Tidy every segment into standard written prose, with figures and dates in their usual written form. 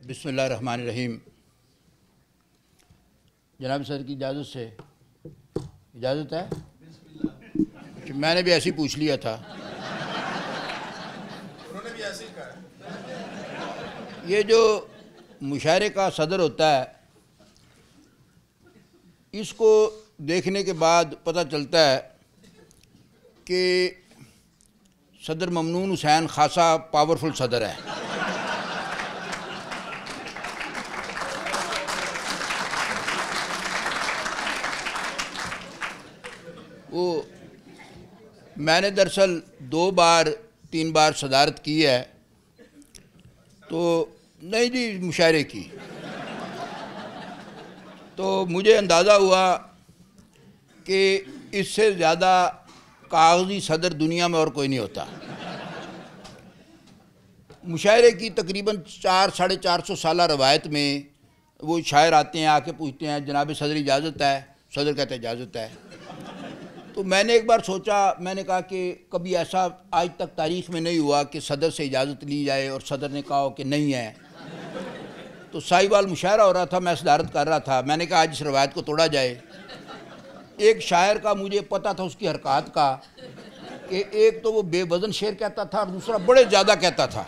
बिस्मिल्लाहिर्रहमानिर्रहीम। जनाब सर की इजाज़त से, इजाज़त है कि मैंने भी ऐसे ही पूछ लिया था। उन्होंने भी ऐसे ही कहा। ये जो मुशायरे का सदर होता है, इसको देखने के बाद पता चलता है कि सदर ममनून हुसैन खासा पावरफुल सदर है। वो मैंने दरअसल 2 बार 3 बार सदारत की है, तो नहीं जी मुशायरे की, तो मुझे अंदाज़ा हुआ कि इससे ज़्यादा कागज़ी सदर दुनिया में और कोई नहीं होता। मुशायरे की तकरीबन 400-450 साल रवायत में वो शायर आते हैं, आके पूछते हैं जनाब सदर इजाज़त है, सदर कहते हैं इजाज़त है। तो मैंने एक बार सोचा, मैंने कहा कि कभी ऐसा आज तक तारीख़ में नहीं हुआ कि सदर से इजाज़त ली जाए और सदर ने कहा कि नहीं है। तो साहिवाल मुशायरा हो रहा था, मैं सदारत कर रहा था, मैंने कहा आज इस रवायत को तोड़ा जाए। एक शायर का मुझे पता था उसकी हरकत का कि एक तो वो बेवज़न शेर कहता था और दूसरा बड़े ज़्यादा कहता था।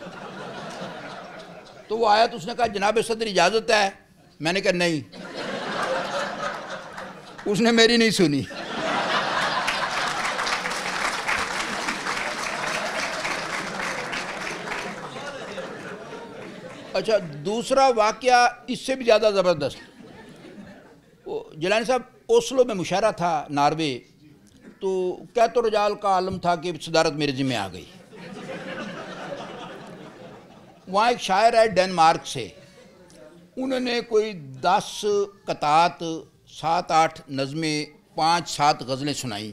तो वो आया तो उसने कहा जनाब सदर इजाज़त है, मैंने कहा नहीं। उसने मेरी नहीं सुनी। अच्छा, दूसरा वाक़या इससे भी ज़्यादा ज़बरदस्त। वो जिलानी साहब ओस्लो में मुशायरा था, नॉर्वे, तो क्या तो रजाल का आलम था कि सदारत मेरे ज़िम्मे आ गई। वहाँ एक शायर है डेनमार्क से, उन्होंने कोई 10 कतात, 7-8 नज़में, 5-7 गज़लें सुनाई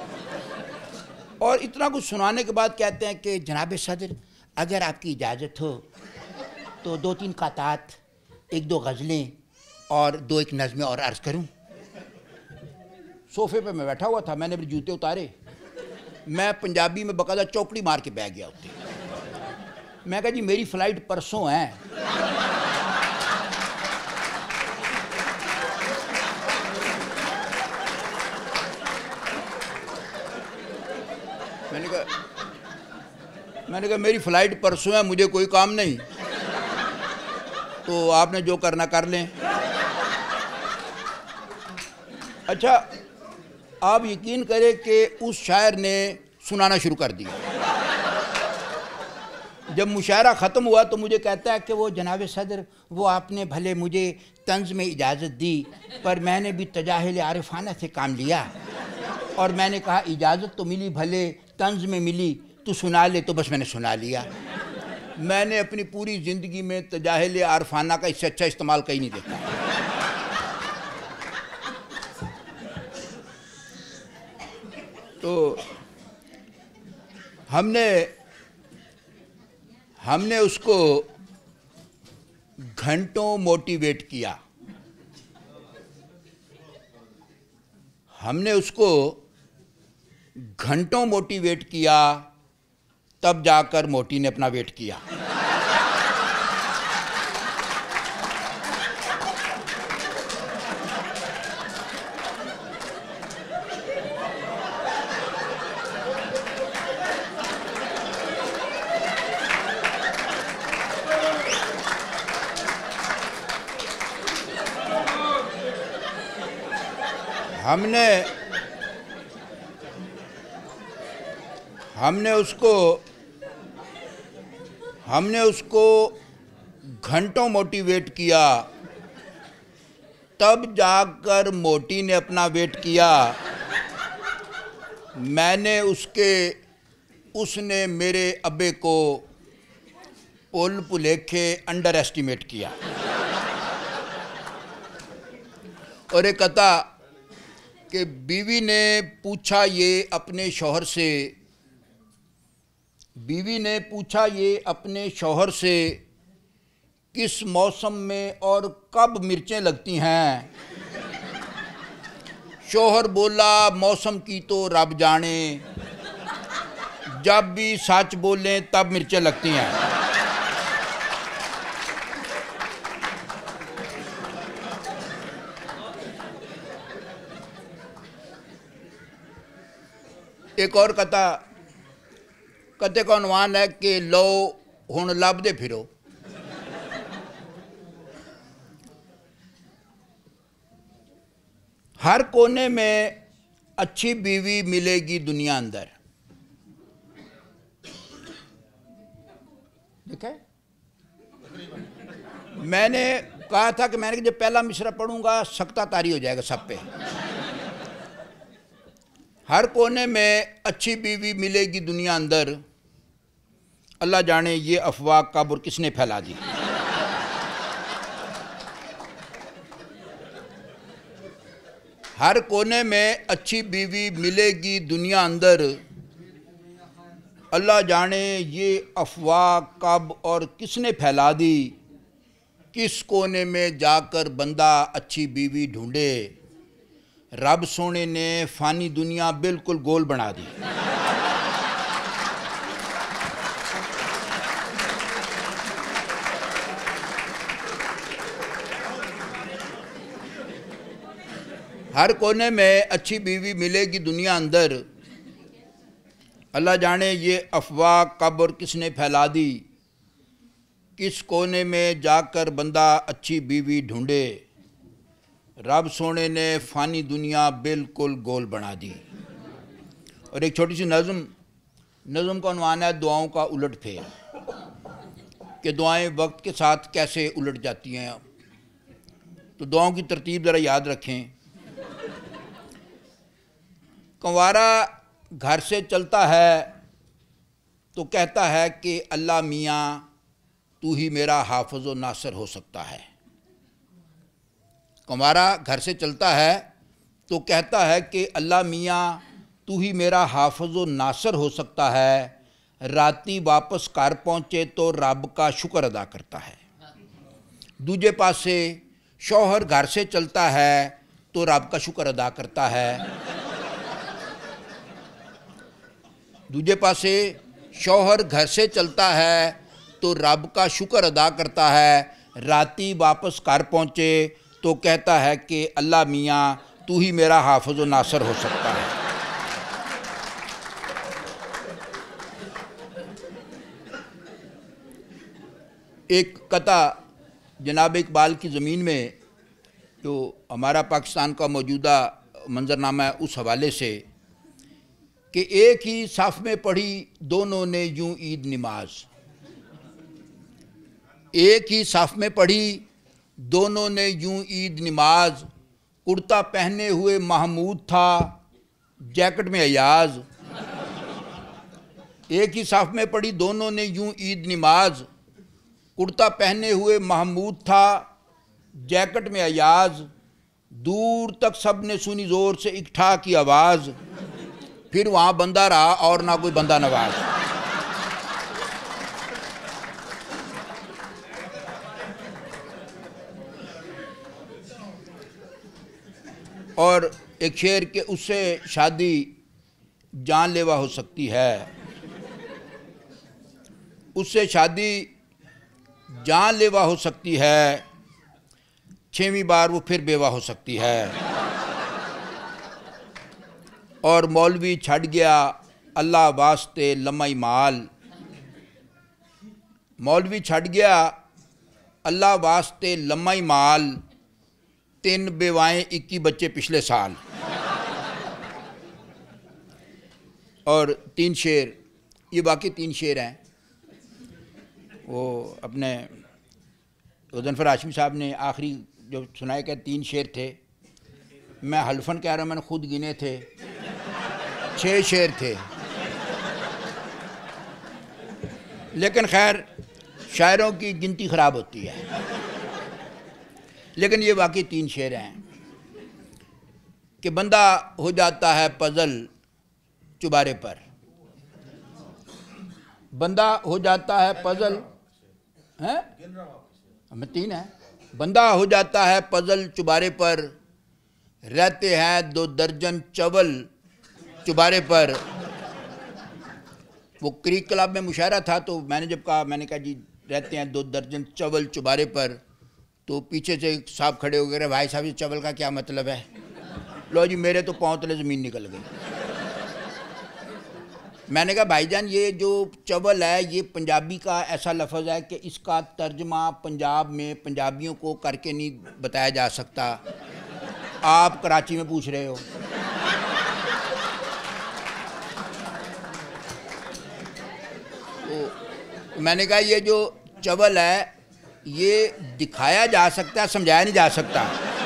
और इतना कुछ सुनाने के बाद कहते हैं कि जनाब सदर अगर आपकी इजाज़त हो तो 2-3 कतात, 1-2 गज़लें और 2-1 नज़में और अर्ज़ करूं। सोफ़े पे मैं बैठा हुआ था, मैंने अपने जूते उतारे, मैं पंजाबी में बकायदा चौकड़ी मार के बैठ गया उठे। मैं कहा जी मेरी फ़्लाइट परसों है। मैंने कहा मेरी फ़्लाइट परसों है, मुझे कोई काम नहीं, तो आपने जो करना कर लें। अच्छा, आप यकीन करें कि उस शायर ने सुनाना शुरू कर दिया। जब मुशायरा ख़त्म हुआ तो मुझे कहता है कि वो जनाब सदर वो आपने भले मुझे तंज़ में इजाज़त दी, पर मैंने भी तजाहिल आरिफाना से काम लिया और मैंने कहा इजाज़त तो मिली, भले तंज़ में मिली, तू सुना ले, तो बस मैंने सुना लिया। मैंने अपनी पूरी ज़िंदगी में तजाहिल आरफाना का इससे अच्छा इस्तेमाल कहीं नहीं देखा। तो हमने उसको घंटों मोटिवेट किया, तब जाकर मोटी ने अपना वेट किया। हमने उसको घंटों मोटिवेट किया, तब जाकर मोटी ने अपना वेट किया। उसने मेरे अब्बे को पुल पुलेखे अंडर एस्टिमेट किया। और एक कथा कि बीवी ने पूछा ये अपने शौहर से किस मौसम में और कब मिर्चें लगती हैं। शौहर बोला मौसम की तो रब जाने, जब भी सच बोलें तब मिर्चें लगती हैं। एक और कते का उन्वान है कि लो हुण लभदे फिरो। हर कोने में अच्छी बीवी मिलेगी दुनिया अंदर। ठीक है, मैंने कहा था कि मैंने जब पहला मिसरा पढ़ूंगा सख्ता तारी हो जाएगा सब पे। हर कोने में अच्छी बीवी मिलेगी दुनिया अंदर, अल्लाह जाने ये अफवाह कब और किसने फैला दी। हर कोने में अच्छी बीवी मिलेगी दुनिया अंदर, अल्लाह जाने ये अफवाह कब और किसने फैला दी। किस कोने में जाकर बंदा अच्छी बीवी ढूंढे, रब सोने ने फानी दुनिया बिल्कुल गोल बना दी। हर कोने में अच्छी बीवी मिलेगी दुनिया अंदर, अल्लाह जाने ये अफवाह कब और किसने फैला दी। किस कोने में जाकर बंदा अच्छी बीवी ढूंढे, रब सोने ने फ़ानी दुनिया बिल्कुल गोल बना दी। और एक छोटी सी नज़म का उन्वान है दुआओं का उलट फेर, कि दुआएं वक्त के साथ कैसे उलट जाती हैं। तो दुआओं की तरतीब ज़रा याद रखें। कंवारा घर से चलता है तो कहता है कि अल्लाह मियाँ तू ही मेरा हाफ़िज़ व नासर हो सकता है। कंवारा घर से चलता है तो कहता है कि अल्लाह मियाँ तू ही मेरा हाफ़िज़ व नासर हो सकता है। राती वापस घर पहुँचे तो रब का शुक्र अदा करता है। दूजे पासे शौहर घर से चलता है तो रब का शुक्र अदा करता है। दूजे पासे शौहर घर से चलता है तो रब का शुक्र अदा करता है। राती वापस घर पहुँचे तो कहता है कि अल्लाह मियाँ तू ही मेरा हाफ़िज़ व नासर हो सकता है। एक कथा जनाब इकबाल की ज़मीन में, जो हमारा पाकिस्तान का मौजूदा मंजरनामा है, उस हवाले से कि एक ही साफ में पढ़ी दोनों ने यूं ईद नमाज। एक ही साफ में पढ़ी दोनों ने यूं ईद नमाज। कुर्ता पहने हुए महमूद था जैकेट में अयाज। एक ही साफ में पढ़ी दोनों ने यूं ईद नमाज। कुर्ता पहने हुए महमूद था जैकेट में अयाज। दूर तक सब ने सुनी ज़ोर से एक ठा की आवाज़। फिर वहाँ बंदा रहा और ना कोई बंदा नवाज। और एक शेर के उससे शादी जानलेवा हो सकती है, उससे शादी जानलेवा हो सकती है। 6वीं बार वो फिर बेवा हो सकती है। और मौलवी छड़ गया अल्लाह वास्ते लम्हाई माल। मौलवी छड़ गया अल्लाह वास्ते लम्हाई माल। 3 बेवाएं 21 बच्चे पिछले साल। और 3 शेर, ये बाकी 3 शेर हैं। वो अपने गज़नफ़र हाशमी साहब ने आखिरी जो सुनाए के 3 शेर थे, मैं हल्फन कह रहा हूँ, मैंने खुद गिने थे, 6 शेर थे। लेकिन खैर शायरों की गिनती ख़राब होती है। लेकिन ये बाकी 3 शेर हैं कि बंदा हो जाता है पज़ल चुबारे पर। बंदा हो जाता है पज़ल, हैं हमें 3 है। बंदा हो जाता है पज़ल चुबारे पर, रहते हैं 2 दर्जन चवल चुबारे पर। वो क्रिक क्लब में मुशायरा था तो मैंने जब कहा, मैंने कहा जी रहते हैं 2 दर्जन चवल चुबारे पर, तो पीछे से साहब खड़े हो गए, भाई साहब ये चवल का क्या मतलब है। लो जी मेरे तो पाँव तले ज़मीन निकल गई। मैंने कहा भाईजान ये जो चवल है ये पंजाबी का ऐसा लफ्ज़ है कि इसका तर्जमा पंजाब में पंजाबियों को करके नहीं बताया जा सकता, आप कराची में पूछ रहे हो। तो मैंने कहा ये जो चवल है ये दिखाया जा सकता है, समझाया नहीं जा सकता।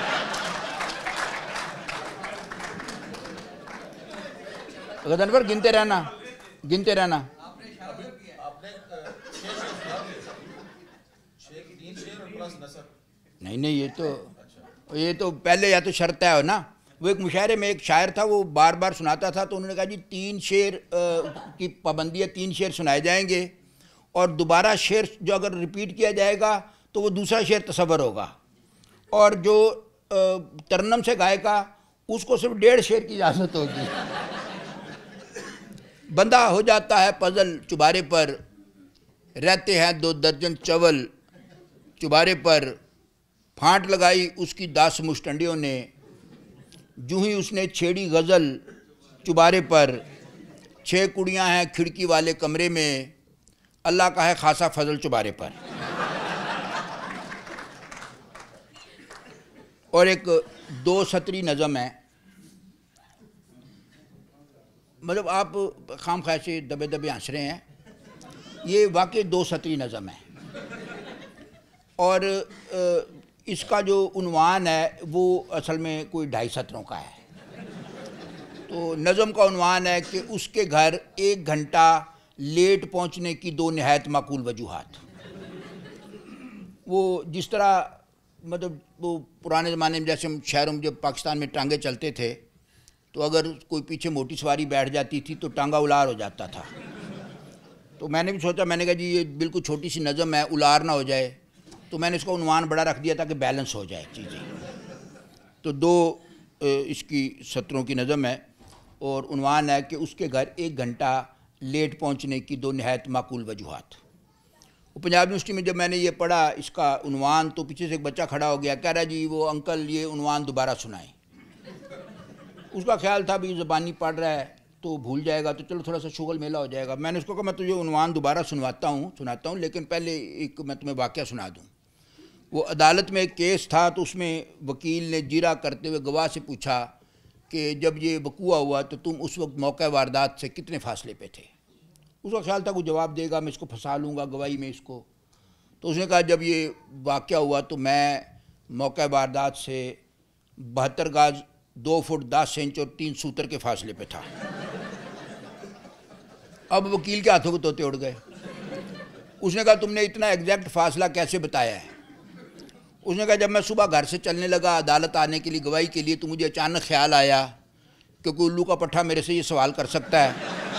गदनवर गिनते रहना, गिनते रहना। नहीं नहीं, ये तो पहले या तो शर्त है ना। वो एक मुशायरे में एक शायर था, वो बार बार सुनाता था, तो उन्होंने कहा जी 3 शेर की पाबंदी है, 3 शेर सुनाए जाएंगे और दोबारा शेर जो अगर रिपीट किया जाएगा तो वो दूसरा शेर तसव्वुर होगा, और जो तरन्नम से गाएगा उसको सिर्फ 1.5 शेर की इजाज़त होगी। बंदा हो जाता है पजल चुबारे पर, रहते हैं 2 दर्जन चवल चुबारे पर, फांट लगाई उसकी 10 मुश्तंडियों ने, जूँ ही उसने छेड़ी गज़ल चुबारे पर, 6 कुड़ियाँ हैं खिड़की वाले कमरे में, अल्लाह का है खासा फजल चुबारे पर। और एक 2 सतरी नज़म है, मतलब आप खाम खा से दबे दबे हंस रहे हैं, ये वाकई 2 सतरी नज़म है। और इसका जो उन्वान है वो असल में कोई 2.5 सतरों का है। तो नज़म का उन्वान है कि उसके घर 1 घंटा लेट पहुंचने की 2 नहायत माकूल वजूहात। वो जिस तरह मतलब वो पुराने ज़माने में जैसे हम शहरों में जब पाकिस्तान में टांगे चलते थे तो अगर कोई पीछे मोटी सवारी बैठ जाती थी तो टांगा उलार हो जाता था। तो मैंने भी सोचा, मैंने कहा जी ये बिल्कुल छोटी सी नज़म है, उलार ना हो जाए, तो मैंने इसका उन्वान बड़ा रख दिया ताकि बैलेंस हो जाए चीज़ें। तो 2 इसकी सतरों की नज़म है और उन्वान है कि उसके घर 1 घंटा लेट पहुंचने की 2 नहायत माकूल वजूहात। वो पंजाब यूनिवर्सिटी में जब मैंने ये पढ़ा इसका उन्वान, तो पीछे से एक बच्चा खड़ा हो गया, कह रहा जी वो अंकल ये उन्वान दोबारा सुनाएं। उसका ख्याल था भी ज़बानी पढ़ रहा है तो भूल जाएगा, तो चलो थोड़ा सा शुगल मेला हो जाएगा। मैंने उसको कहा मैं तुझे उन्वान दोबारा सुनाता हूँ, लेकिन पहले एक मैं तुम्हें वाक़या सुना दूँ। वो अदालत में एक केस था, तो उसमें वकील ने जीरा करते हुए गवाह से पूछा कि जब ये वक़ूआ हुआ तो तुम उस वक्त मौका वारदात से कितने फासले पे थे। उसका ख्याल था कोई जवाब देगा, मैं इसको फंसा लूँगा गवाही में इसको। तो उसने कहा जब ये वाक़या हुआ तो मैं मौका वारदात से 72 गज 2 फुट 10 इंच और 3 सूतर के फासले पे था। अब वकील के हाथों को तोते उड़ गए। उसने कहा तुमने इतना एग्जैक्ट फासला कैसे बताया है? उसने कहा जब मैं सुबह घर से चलने लगा अदालत आने के लिए गवाही के लिए, तो मुझे अचानक ख्याल आया कि कोई उल्लू का पट्ठा मेरे से ये सवाल कर सकता है।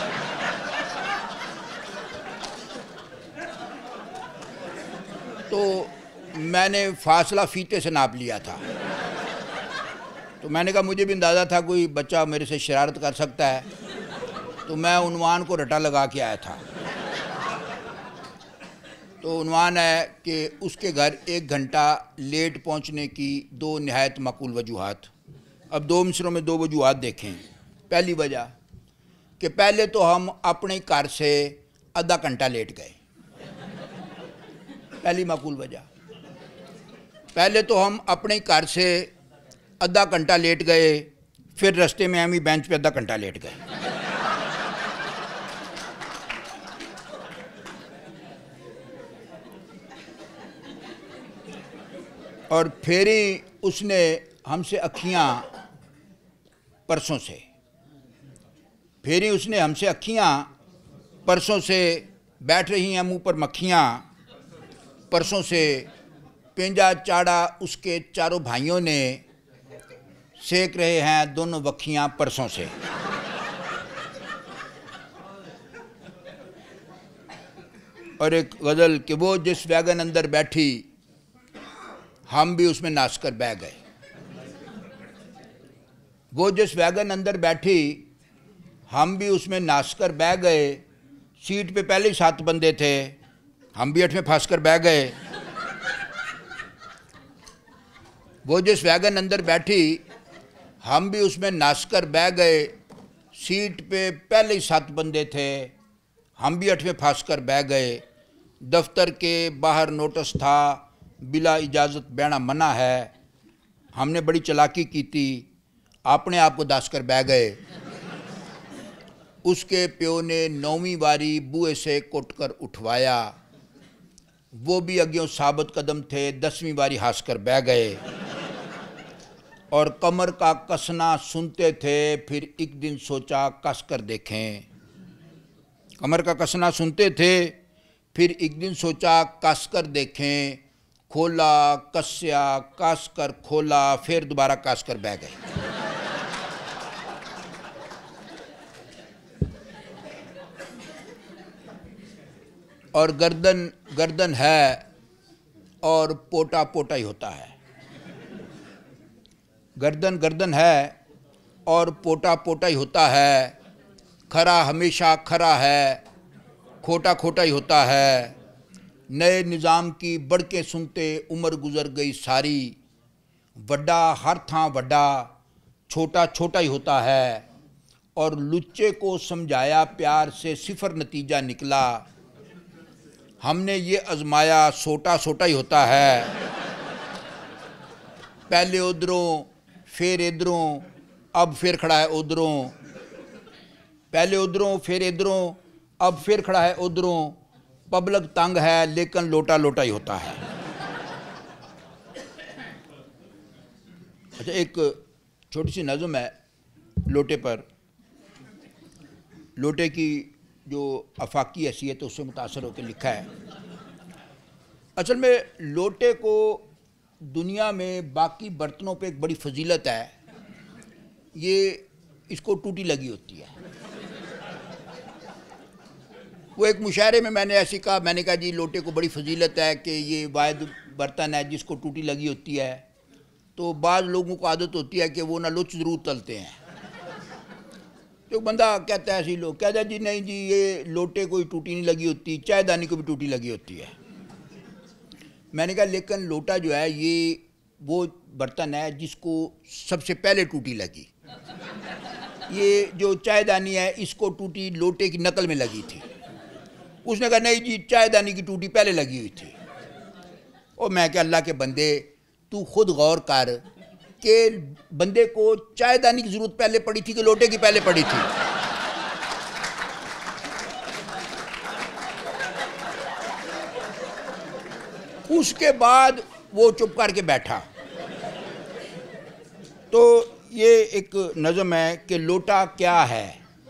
तो मैंने फासला फीते से नाप लिया था। तो मैंने कहा मुझे भी अंदाज़ा था कोई बच्चा मेरे से शरारत कर सकता है, तो मैं उन्वान को रटा लगा के आया था। तो उन्वान है कि उसके घर 1 घंटा लेट पहुंचने की 2 नहायत माकूल वजूहात। अब 2 मिसरों में 2 वजूहात देखें। पहली वजह कि पहले तो हम अपने घर से आधा घंटा लेट गए, पहली माकूल वजह। पहले तो हम अपने घर से आधा घंटा लेट गए, फिर रास्ते में हम ही बेंच पे आधा घंटा लेट गए। और फिर ही उसने हमसे अखियाँ परसों से, फिर ही उसने हमसे अखियाँ परसों से, बैठ रही हैं मुंह पर मक्खियाँ परसों से, पेंजा चाड़ा उसके चारों भाइयों ने, सेक रहे हैं दोनों वक्खियाँ परसों से। और एक गज़ल कि वो जिस वैगन अंदर बैठी हम भी उसमें नाच कर बह गए। वो जिस वैगन अंदर बैठी हम भी उसमें नाच कर बह गए, सीट पे पहले ही 7 बंदे थे, हम भी 8वें फंस कर बह गए। वो जिस वैगन अंदर बैठी हम भी उसमें नाच कर बह गए, सीट पे पहले ही 7 बंदे थे, हम भी 8वें फंस कर बह गए। दफ्तर के बाहर नोटिस था, बिला इजाज़त बहना मना है। हमने बड़ी चालाकी की थी, अपने आप को दस कर बह गए। उसके प्यो ने 9वीं बारी बुए से कुटकर उठवाया, वो भी अग्यों साबित कदम थे, 10वीं बारी हंस कर बह गए। और कमर का कसना सुनते थे, फिर एक दिन सोचा कस कर देखें। कमर का कसना सुनते थे, फिर एक दिन सोचा कस कर देखें। खोला, कसया, कस कर खोला, फिर दोबारा कस कर बह गए। और गर्दन गर्दन है और पोटा पोटा ही होता है। गर्दन गर्दन है और पोटा पोटा ही होता है। खरा हमेशा खरा है, खोटा खोटा ही होता है। नए निज़ाम की बढ़के सुनते उम्र गुजर गई सारी। वड्डा हर थां वड्डा, छोटा छोटा ही होता है। और लुच्चे को समझाया प्यार से, सिफर नतीजा निकला। हमने ये आजमाया, सोटा सोटा ही होता है। पहले उधरों फिर इधरों, अब फिर खड़ा है उधरों। पहले उधरों फिर इधरों, अब फिर खड़ा है उधरों। पब्लिक तंग है लेकिन लोटा लोटा ही होता है। अच्छा, एक छोटी सी नज़म है लोटे पर। लोटे की जो अफाकी हैसियत है उससे मुतासर होकर लिखा है। असल में लोटे को दुनिया में बाकी बर्तनों पे एक बड़ी फजीलत है, ये इसको टूटी लगी होती है। वो एक मुशायरे में मैंने ऐसे कहा, मैंने कहा जी लोटे को बड़ी फजीलत है कि ये वाहिद बर्तन है जिसको टूटी लगी होती है। तो बाज़ लोगों को आदत होती है कि वो ना लुच ज़रूर तलते हैं। तो बंदा कहता है, ऐसे लोग कहता है जी नहीं जी ये लोटे को ही टूटी नहीं लगी होती, चायदानी को भी टूटी लगी होती है। मैंने कहा लेकिन लोटा जो है ये वो बर्तन है जिसको सबसे पहले टूटी लगी। ये जो चायदानी है इसको टूटी लोटे की नकल में लगी थी। उसने कहा नहीं जी चायदानी की टूटी पहले लगी हुई थी। और मैं क्या, अल्लाह के बंदे तू खुद गौर कर कि बंदे को चायदानी की ज़रूरत पहले पड़ी थी कि लोटे की पहले पड़ी थी। उसके बाद वो चुप करके बैठा। तो ये एक नज़म है कि लोटा क्या है।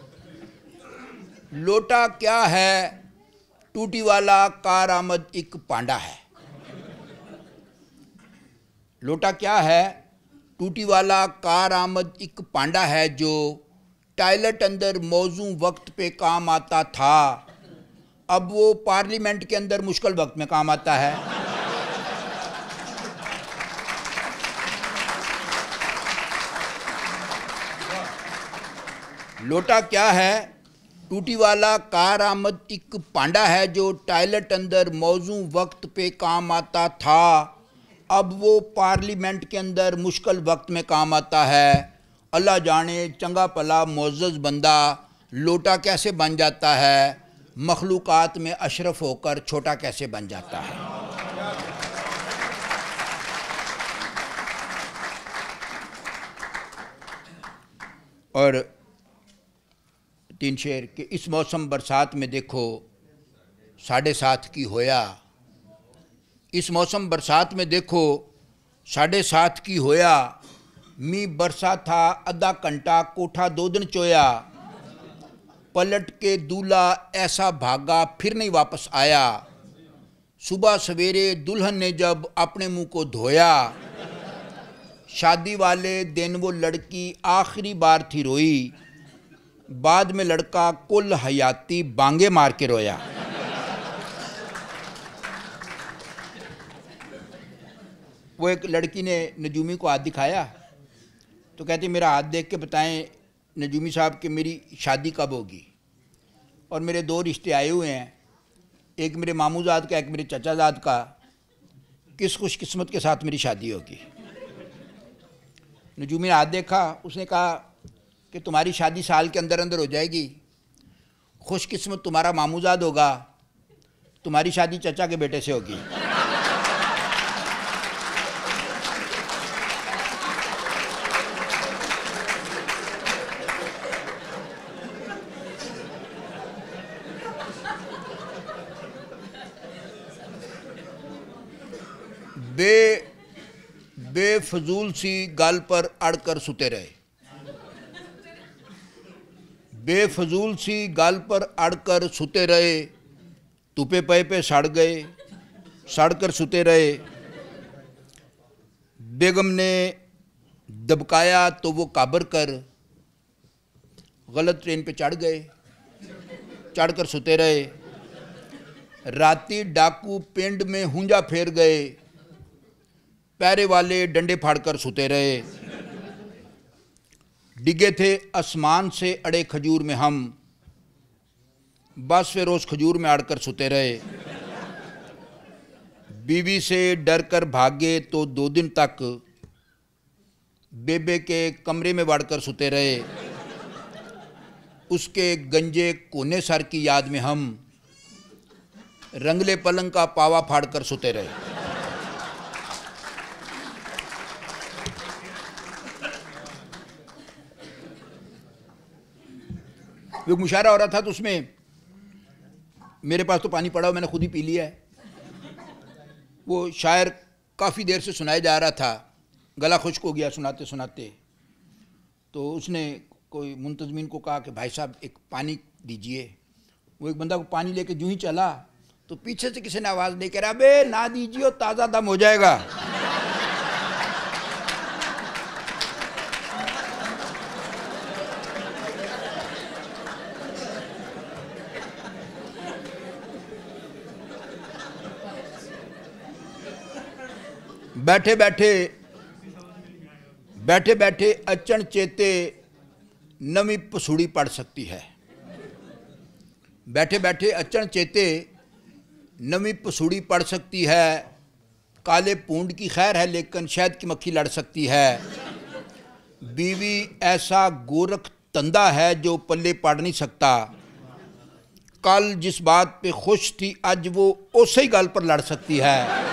लोटा क्या है, टूटी वाला कार आमद एक पांडा है। लोटा क्या है, टूटी वाला कार आमद एक पांडा है जो टॉयलेट अंदर मौजू वक्त पे काम आता था, अब वो पार्लियामेंट के अंदर मुश्किल वक्त में काम आता है। लोटा क्या है, टूटी वाला कार आमद एक पांडा है जो टॉयलेट अंदर मौजू वक्त पे काम आता था, अब वो पार्लियामेंट के अंदर मुश्किल वक्त में काम आता है। अल्लाह जाने चंगा भला मुअज़्ज़ज़ बंदा लोटा कैसे बन जाता है, मखलूक़ात में अशरफ होकर छोटा कैसे बन जाता है। और 3 शेर कि इस मौसम बरसात में देखो 7:30 की होया। इस मौसम बरसात में देखो 7:30 की होया। मी बरसा था आधा घंटा, कोठा 2 दिन चोया। पलट के दूल्हा ऐसा भागा फिर नहीं वापस आया। सुबह सवेरे दुल्हन ने जब अपने मुंह को धोया, शादी वाले दिन वो लड़की आखिरी बार थी रोई। बाद में लड़का कुल हयाती बांगे मार के रोया। वो एक लड़की ने नजूमी को हाथ दिखाया तो कहती मेरा हाथ देख के बताएं नजूमी साहब कि मेरी शादी कब होगी। और मेरे 2 रिश्ते आए हुए हैं, एक मेरे मामूजाद का, एक मेरे चचाजाद का। किस खुशकिस्मत के साथ मेरी शादी होगी। नजूमी ने हाथ देखा, उसने कहा कि तुम्हारी शादी साल के अंदर अंदर हो जाएगी, खुशकिस्मत तुम्हारा मामूजाद होगा, तुम्हारी शादी चचा के बेटे से होगी। बेफजूल सी गाल पर अड़कर सुते रहे, बेफजूल सी गाल पर अड़कर सुते रहे, तुपे पे सड़ गए, सड़कर सुते रहे। बेगम ने दबकाया तो वो काबर कर गलत ट्रेन पे चढ़ गए, चढ़कर सुते रहे। राती डाकू पिंड में हुंजा फेर गए, पैरे वाले डंडे फाड़कर सुते रहे। डिगे थे आसमान से अड़े खजूर में हम, बस वे रोज खजूर में अड़कर सुते रहे। बीवी से डर कर भागे तो 2 दिन तक बेबे के कमरे में बढ़कर सुते रहे। उसके गंजे कोने सर की याद में हम रंगले पलंग का पावा फाड़कर सुते रहे। वो मुशायरा हो रहा था तो उसमें मेरे पास तो पानी पड़ा हो, मैंने खुद ही पी लिया है। वो शायर काफ़ी देर से सुनाया जा रहा था, गला खुश्क हो गया सुनाते सुनाते। तो उसने कोई मुंतजमीन को कहा कि भाई साहब एक पानी दीजिए। वो एक बंदा को पानी लेके यूं ही चला तो पीछे से किसी ने आवाज़ दे कर, अबे ना दीजिए ताज़ा दम हो जाएगा। बैठे बैठे अचन चेते नवी पसूड़ी पड़ सकती है। बैठे बैठे अचन चेते नवी पसूड़ी पड़ सकती है। काले पूंड की खैर है लेकिन शहद की मक्खी लड़ सकती है। बीवी ऐसा गोरख तंदा है जो पल्ले पड़ नहीं सकता। कल जिस बात पे खुश थी आज वो उसी ही गल पर लड़ सकती है।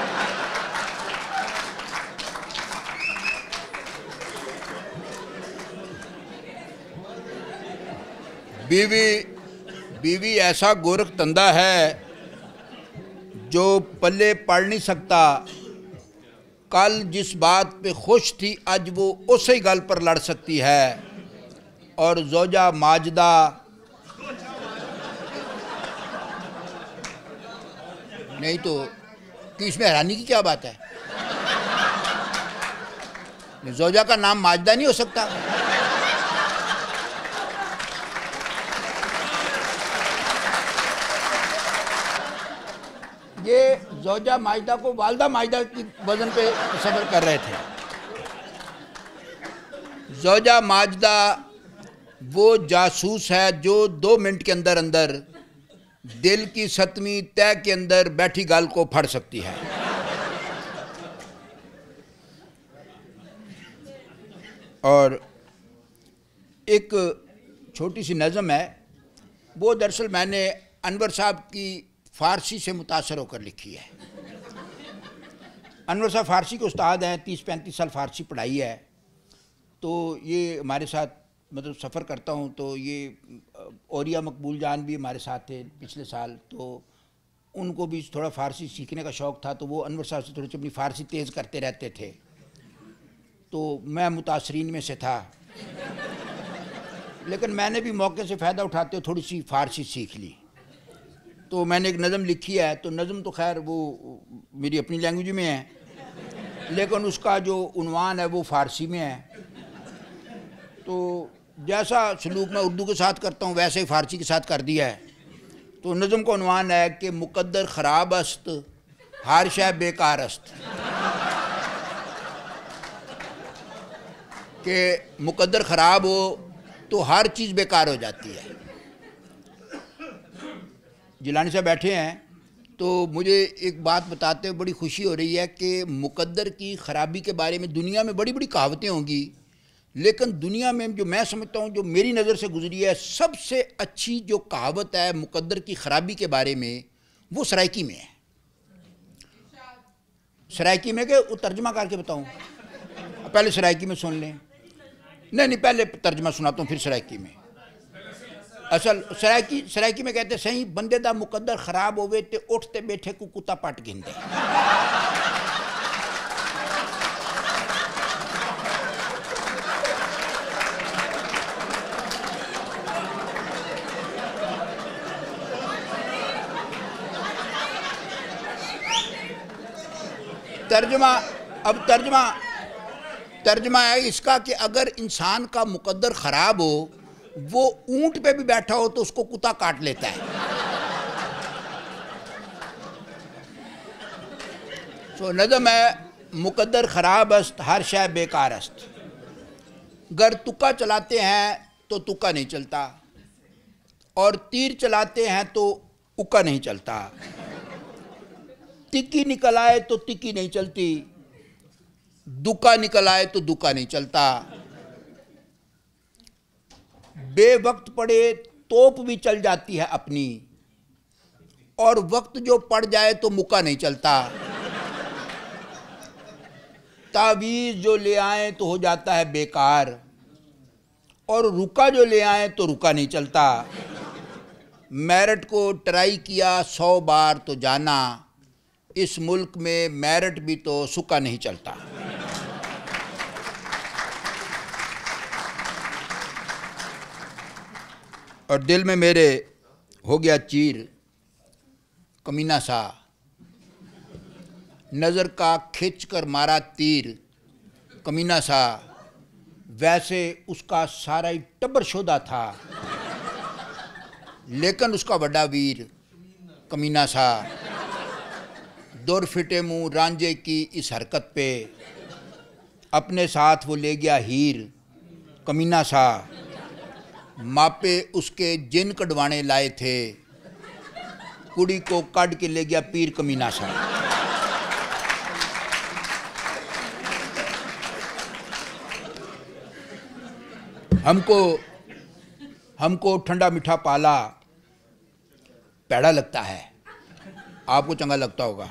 बीवी ऐसा गोरख तंदा है जो पल्ले पड़ नहीं सकता। कल जिस बात पे खुश थी आज वो उसी गल पर लड़ सकती है। और ज़ौजा माजदा नहीं तो कि इसमें हैरानी की क्या बात है? ज़ौजा का नाम माजदा नहीं हो सकता? ये ज़ौजा माजदा को वालदा माजदा की वजन पे सब्र कर रहे थे। ज़ौजा माजदा वो जासूस है जो 2 मिनट के अंदर अंदर दिल की 7वीं तय के अंदर बैठी गाल को फाड़ सकती है। और एक छोटी सी नज़म है, वो दरअसल मैंने अनवर साहब की फ़ारसी से मुतासर होकर लिखी है। अनवर साहब फ़ारसी के उस्ताद हैं, 30-35 साल फ़ारसी पढ़ाई है। तो ये हमारे साथ मतलब सफ़र करता हूँ तो ये औरिया मकबूल जान भी हमारे साथ थे पिछले साल। तो उनको भी थोड़ा फ़ारसी सीखने का शौक़ था तो वो अनवर साहब से थोड़ी सी अपनी फ़ारसी तेज़ करते रहते थे। तो मैं मुतासरीन में से था, लेकिन मैंने भी मौके से फ़ायदा उठाते हुए थोड़ी सी फ़ारसी सीख ली। तो मैंने एक नज़म लिखी है। तो नज़म तो खैर वो मेरी अपनी लैंग्वेज में है, लेकिन उसका जो उन्वान है वो फ़ारसी में है। तो जैसा सलूक मैं उर्दू के साथ करता हूँ वैसे ही फ़ारसी के साथ कर दिया है। तो नज़म का उन्वान है कि मुक़द्दर ख़राब अस्त हर शय बेकार अस्त। कि मुक़द्दर ख़राब हो तो हर चीज़ बेकार हो जाती है। जिलानी साहब बैठे हैं तो मुझे एक बात बताते हुए बड़ी खुशी हो रही है कि मुक़द्दर की ख़राबी के बारे में दुनिया में बड़ी बड़ी कहावतें होंगी, लेकिन दुनिया में जो मैं समझता हूँ, जो मेरी नज़र से गुजरी है, सबसे अच्छी जो कहावत है मुकद्दर की ख़राबी के बारे में, वो सराइकी में है। सराइकी में के वो तर्जमा करके बताऊँ? पहले सराइकी में सुन लें। नहीं, पहले तर्जमा सुनाता हूँ फिर सराइकी में। असल सराइकी में कहते सही बंदे दा मुकद्दर खराब होवे ते उठते बैठे को कुत्ता पट गिनदे। तर्जमा है इसका कि अगर इंसान का मुकद्दर ख़राब हो, वो ऊंट पे भी बैठा हो तो उसको कुत्ता काट लेता है। तो नज़म है, मुकद्दर ख़राब अस्त हर शय बेकार अस्त। गर तुक्का चलाते हैं तो तुक्का नहीं चलता, और तीर चलाते हैं तो उक्का नहीं चलता। तिक्की निकल आए तो तिक्की नहीं चलती, दुक्का निकल आए तो दुक्का नहीं चलता। बेवक्त पड़े तोप भी चल जाती है अपनी, और वक्त जो पड़ जाए तो मुक्का नहीं चलता। तावीज़ जो ले आए तो हो जाता है बेकार, और रुका जो ले आए तो रुका नहीं चलता। मेरिट को ट्राई किया 100 बार तो जाना, इस मुल्क में मेरिट भी तो सुक्का नहीं चलता। और दिल में मेरे हो गया चीर कमीना सा, नज़र का खिंच कर मारा तीर कमीना सा। वैसे उसका सारा ही टब्बर शोधा था, लेकिन उसका बड़ा वीर कमीना सा। दुर फिटे मुँह रांझे की इस हरकत पे, अपने साथ वो ले गया हीर कमीना सा। मापे उसके जिन कढ़वाने लाए थे, कुड़ी को काट के ले गया पीर कमीना सा। हमको ठंडा मीठा पाला पैड़ा लगता है, आपको चंगा लगता होगा।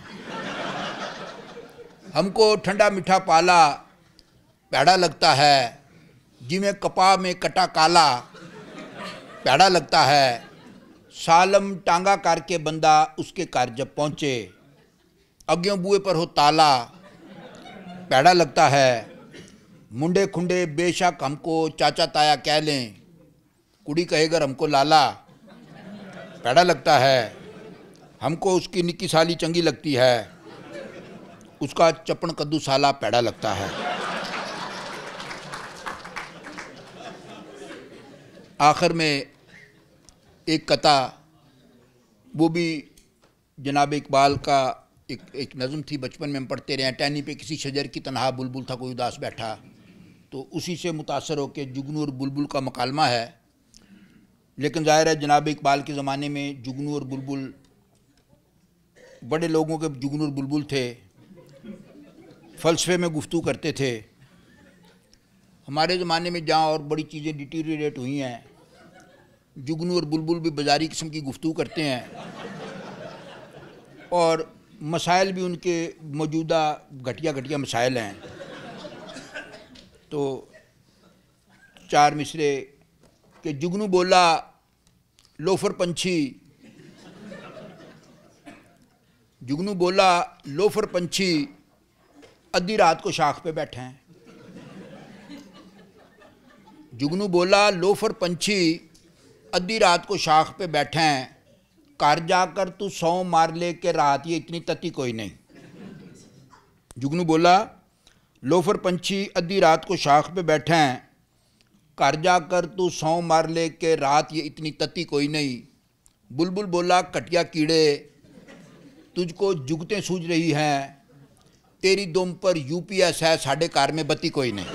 हमको ठंडा मीठा पाला पैड़ा लगता है, जिमें कपा में कटा काला पैड़ा लगता है। सालम टांगा करके बंदा उसके घर जब पहुँचे, अग्यों बुए पर हो ताला पैड़ा लगता है। मुंडे खुंडे बेशक हमको चाचा ताया कह लें, कुड़ी कहेगर हमको लाला पैड़ा लगता है। हमको उसकी निक्की साली चंगी लगती है, उसका चपन कद्दू साला पैड़ा लगता है। आखिर में एक कथा, वो भी जनाब इकबाल का एक नज़म थी, बचपन में हम पढ़ते रहे हैं। टहनी पे किसी शजर की तनहा बुलबुल था, कोई उदास बैठा, तो उसी से मुतासर होकर जुगनू और बुलबुल का मकालमा है। लेकिन ज़ाहिर है जनाब इकबाल के ज़माने में जुगनू और बुलबुल बड़े लोगों के जुगनू और बुलबुल थे, फ़लसफ़े में गुफ्तगू करते थे। हमारे ज़माने में जहाँ और बड़ी चीज़ें डिटीरियरेट हुई हैं, जुगनू और बुलबुल भी बाजारी किस्म की गुफ्तगू करते हैं, और मसाइल भी उनके मौजूदा घटिया घटिया मसाइल हैं। तो 4 मिसरे के जुगनू बोला लोफर पंछी, जुगनू बोला लोफर पंछी आधी रात को शाख पे बैठे हैं। जुगनू बोला लोफर पंछी आधी रात को शाख पे बैठे हैं, घर जाकर तू 100 मार ले के रात ये इतनी तती कोई नहीं। जुगनू बोला लोफर पंछी आधी रात को शाख पे बैठे हैं, घर जाकर तू 100 मार ले के रात ये इतनी तती कोई नहीं। बुलबुल बोला कटिया कीड़े तुझको जुगतें सूझ रही हैं, तेरी दुम पर यूपीएस है, साढ़े कार में बत्ती कोई नहीं।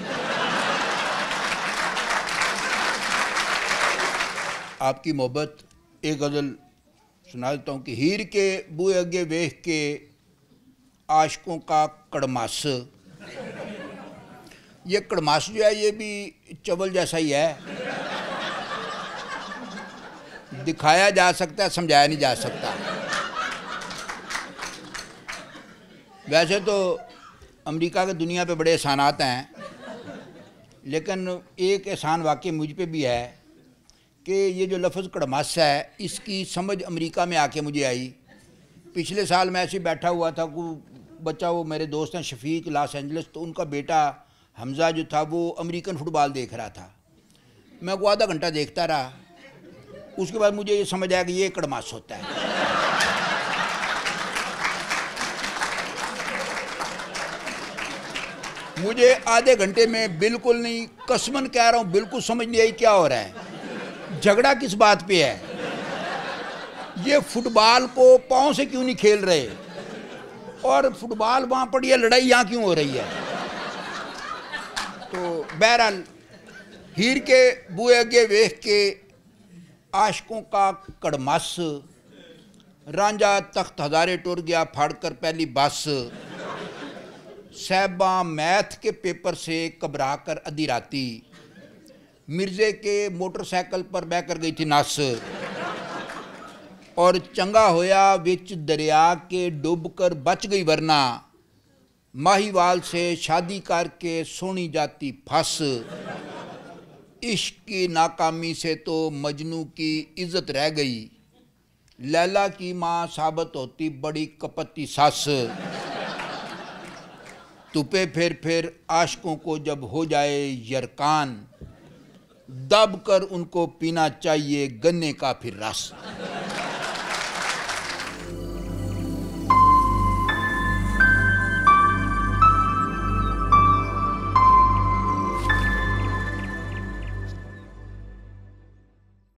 आपकी मोहब्बत एक गज़ल सुना देता हूँ कि हीर के बुए अगे वेख के आशकों का कड़मास, ये कड़मास जो है ये भी चवल जैसा ही है, दिखाया जा सकता है, समझाया नहीं जा सकता। वैसे तो अमेरिका के दुनिया पे बड़े एहसानात हैं, लेकिन एक एहसान वाकई मुझ पे भी है कि ये जो लफ्ज़ कड़मास है इसकी समझ अमेरिका में आके मुझे आई। पिछले साल मैं ऐसे बैठा हुआ था, कोई बच्चा, वो मेरे दोस्त हैं शफीक लॉस एंजलिस, तो उनका बेटा हमज़ा जो था वो अमेरिकन फुटबॉल देख रहा था। मैं को आधा घंटा देखता रहा, उसके बाद मुझे ये समझ आया कि ये कड़मास होता है। मुझे आधे घंटे में बिल्कुल नहीं, कसमन कह रहा हूँ, बिल्कुल समझ नहीं आई क्या हो रहा है, झगड़ा किस बात पे है, ये फुटबॉल को पाँव से क्यों नहीं खेल रहे, और फुटबॉल वहाँ पड़ी है, लड़ाई यहाँ क्यों हो रही है। तो बहरहाल हीर के बुए अगे वेख के आशकों का कड़मास, रांझा तख्त हजारे टुर गया फाड़ कर पहली बस, साहबा मैथ के पेपर से घबरा कर अधी राती, मिर्जे के मोटरसाइकिल पर बह कर गई थी नस, और चंगा होया विच दरिया के डूब कर बच गई, वरना माहीवाल से शादी करके सोनी जाती फंस, इश्क की नाकामी से तो मजनू की इज्जत रह गई, लैला की माँ साबित होती बड़ी कपटी सास, तुपे फिर आशिकों को जब हो जाए यरकान, दब कर उनको पीना चाहिए गन्ने का फिर रस।